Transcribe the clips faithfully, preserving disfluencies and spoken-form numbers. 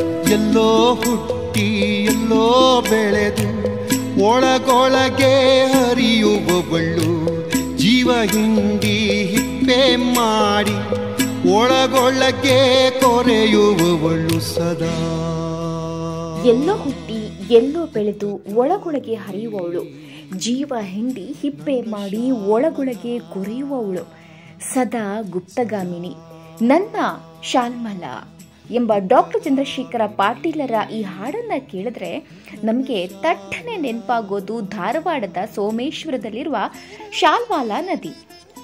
ಎಲ್ಲೋ ಹುಟ್ಟಿ ಎಲ್ಲೋ ಬೆಳೆದು ಒಳಗೊಳಗೆ ಹರಿಯುವವಳು, ಜೀವ ಹಿಂಡಿ ಹಿಪ್ಪೆ ಮಾಡಿ ಒಳಗೊಳಗೆ ಕೊರೆಯುವವಳು ಸದಾ. ಎಲ್ಲೋ ಹುಟ್ಟಿ ಎಲ್ಲೋ ಬೆಳೆದು ಒಳಗೊಳಗೆ ಹರಿಯುವವಳು, ಜೀವ ಹಿಂಡಿ ಹಿಪ್ಪೆ ಮಾಡಿ ಒಳಗೊಳಗೆ ಕೊರೆಯುವವಳು ಸದಾ ಗುಪ್ತಗಾಮಿನಿ ನನ್ನ ಶಾಲ್ಮಲ ಎಂಬ ಡಾಕ್ಟರ್ ಚಂದ್ರಶೇಖರ ಪಾಟೀಲರ ಈ ಹಾಡನ್ನು ಕೇಳಿದ್ರೆ ನಮಗೆ ತಟ್ಟನೆ ನೆನಪಾಗೋದು ಧಾರವಾಡದ ಸೋಮೇಶ್ವರದಲ್ಲಿರುವ ಶಾಲ್ಮಾಲಾ ನದಿ.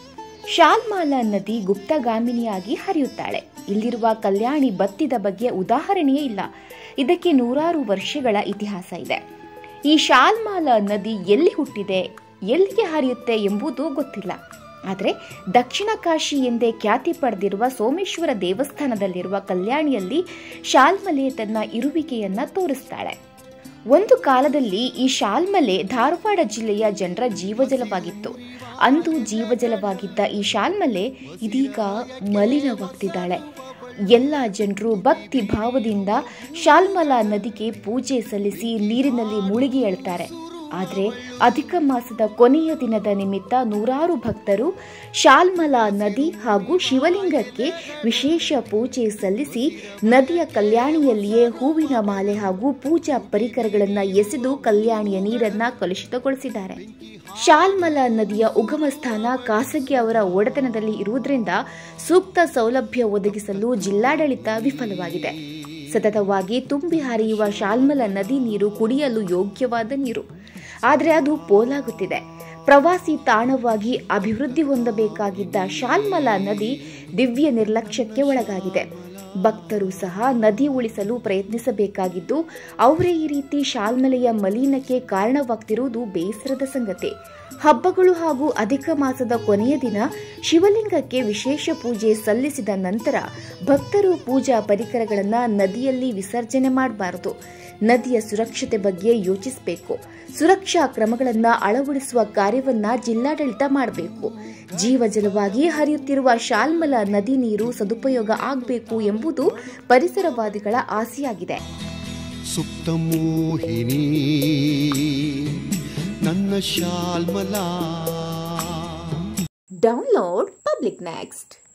ಶಾಲ್ಮಾಲಾ ನದಿ ಗುಪ್ತಗಾಮಿನಿಯಾಗಿ ಹರಿಯುತ್ತಾಳೆ. ಇಲ್ಲಿರುವ ಕಲ್ಯಾಣಿ ಬತ್ತಿದ ಬಗ್ಗೆ ಉದಾಹರಣೆಯೇ ಇಲ್ಲ. ಇದಕ್ಕೆ ನೂರಾರು ವರ್ಷಗಳ ಇತಿಹಾಸ ಇದೆ. ಈ ಶಾಲ್ಮಾಲಾ ನದಿ ಎಲ್ಲಿ ಹುಟ್ಟಿದೆ, ಎಲ್ಲಿಗೆ ಹರಿಯುತ್ತೆ ಎಂಬುದು ಗೊತ್ತಿಲ್ಲ. ಆದರೆ ದಕ್ಷಿಣ ಕಾಶಿ ಎಂದೇ ಖ್ಯಾತಿ ಪಡೆದಿರುವ ಸೋಮೇಶ್ವರ ದೇವಸ್ಥಾನದಲ್ಲಿರುವ ಕಲ್ಯಾಣಿಯಲ್ಲಿ ಶಾಲ್ಮಲೆ ತನ್ನ ಇರುವಿಕೆಯನ್ನ ತೋರಿಸ್ತಾಳೆ. ಒಂದು ಕಾಲದಲ್ಲಿ ಈ ಶಾಲ್ಮಲೆ ಧಾರವಾಡ ಜಿಲ್ಲೆಯ ಜನರ ಜೀವಜಲವಾಗಿತ್ತು. ಅಂದು ಜೀವಜಲವಾಗಿದ್ದ ಈ ಶಾಲ್ಮಲೆ ಇದೀಗ ಮಲಿನವಾಗ್ತಿದ್ದಾಳೆ. ಎಲ್ಲ ಜನರು ಭಕ್ತಿ ಭಾವದಿಂದ ಶಾಲ್ಮಲಾ ನದಿಗೆ ಪೂಜೆ ಸಲ್ಲಿಸಿ ನೀರಿನಲ್ಲಿ ಮುಳುಗಿ ಏಳ್ತಾರೆ. ಆದರೆ ಅಧಿಕ ಮಾಸದ ಕೊನೆಯ ದಿನದ ನಿಮಿತ್ತ ನೂರಾರು ಭಕ್ತರು ಶಾಲ್ಮಲಾ ನದಿ ಹಾಗೂ ಶಿವಲಿಂಗಕ್ಕೆ ವಿಶೇಷ ಪೂಜೆ ಸಲ್ಲಿಸಿ ನದಿಯ ಕಲ್ಯಾಣಿಯಲ್ಲಿಯೇ ಹೂವಿನ ಮಾಲೆ ಹಾಗೂ ಪೂಜಾ ಪರಿಕರಗಳನ್ನು ಎಸೆದು ಕಲ್ಯಾಣಿಯ ನೀರನ್ನ ಕಲುಷಿತಗೊಳಿಸಿದ್ದಾರೆ. ಶಾಲ್ಮಲಾ ನದಿಯ ಉಗಮ ಸ್ಥಾನ ಖಾಸಗಿ ಅವರ ಒಡೆತನದಲ್ಲಿ ಇರುವುದರಿಂದ ಸೂಕ್ತ ಸೌಲಭ್ಯ ಒದಗಿಸಲು ಜಿಲ್ಲಾಡಳಿತ ವಿಫಲವಾಗಿದೆ. ಸತತವಾಗಿ ತುಂಬಿ ಹರಿಯುವ ಶಾಲ್ಮಲಾ ನದಿ ನೀರು ಕುಡಿಯಲು ಯೋಗ್ಯವಾದ ನೀರು, ಆದರೆ ಅದು ಪೋಲಾಗುತ್ತಿದೆ. ಪ್ರವಾಸಿ ತಾಣವಾಗಿ ಅಭಿವೃದ್ಧಿ ಹೊಂದಬೇಕಾಗಿದ್ದ ಶಾಲ್ಮಲಾ ನದಿ ದಿವ್ಯ ನಿರ್ಲಕ್ಷ್ಯಕ್ಕೆ ಒಳಗಾಗಿದೆ. ಭಕ್ತರು ಸಹ ನದಿ ಉಳಿಸಲು ಪ್ರಯತ್ನಿಸಬೇಕಾಗಿದ್ದು, ಅವರೇ ಈ ರೀತಿ ಶಾಲ್ಮಲೆಯ ಮಲಿನಕ್ಕೆ ಕಾರಣವಾಗ್ತಿರುವುದು ಬೇಸರದ ಸಂಗತಿ. ಹಬ್ಬಗಳು ಹಾಗೂ ಅಧಿಕ ಮಾಸದ ಕೊನೆಯ ದಿನ ಶಿವಲಿಂಗಕ್ಕೆ ವಿಶೇಷ ಪೂಜೆ ಸಲ್ಲಿಸಿದ ನಂತರ ಭಕ್ತರು ಪೂಜಾ ಪರಿಕರಗಳನ್ನು ನದಿಯಲ್ಲಿ ವಿಸರ್ಜನೆ ಮಾಡಬಾರದು. ನದಿಯ ಸುರಕ್ಷತೆ ಬಗ್ಗೆ ಯೋಚಿಸಬೇಕು. ಸುರಕ್ಷಾ ಕ್ರಮಗಳನ್ನು ಅಳವಡಿಸುವ ಕಾರ್ಯವನ್ನ ಜಿಲ್ಲಾಡಳಿತ ಮಾಡಬೇಕು. ಜೀವಜಲವಾಗಿ ಹರಿಯುತ್ತಿರುವ ಶಾಲ್ಮಲಾ ನದಿ ನೀರು ಸದುಪಯೋಗ ಆಗಬೇಕು ಎಂಬುದು ಪರಿಸರವಾದಿಗಳ ಆಸೆಯಾಗಿದೆ. ಸುಪ್ತ ಮೋಹಿನಿ ನನ್ನ ಶಾಲ್ಮಲಾ. Download public next.